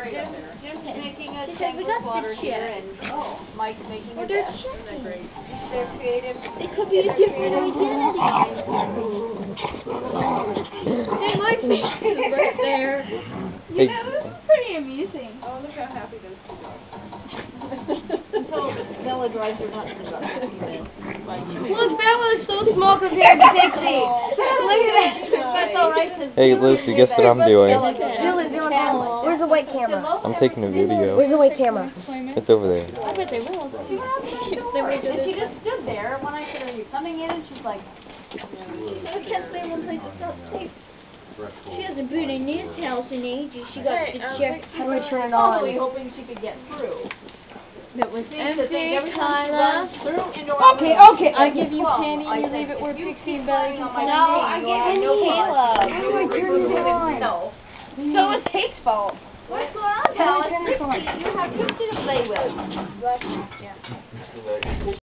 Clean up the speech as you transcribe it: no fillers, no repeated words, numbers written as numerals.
Jim's making a tangled water here, and Mike's making a desk. Isn't that great? They're creative. It could be a different identity. Hey, Mike's right there. You know, this is pretty amusing. Oh, look how happy those two are. Until Bella drives her nuts about it. Look, Bella is so small compared to Pixie. Look at that. That's alright. Hey, Lucy, guess what I'm doing? Where's the white camera? I'm taking a video. Where's the white camera? It's over there. I bet they will. And she just stood there when I said, "Are you coming in?" And she's like, I can't stay in one place. It's not safe. She hasn't been in this house in ages. She got to check. how do I turn it on? Probably hoping she could get through. That was Empty, empty, Kyla. Okay, I give you Penny and you leave it where Pixie and Belly can come in. No, I give you Caleb. How do I turn it on? So it's Kate's fault. What's going on, Pal? It's Pixie. You have Pixie to play with.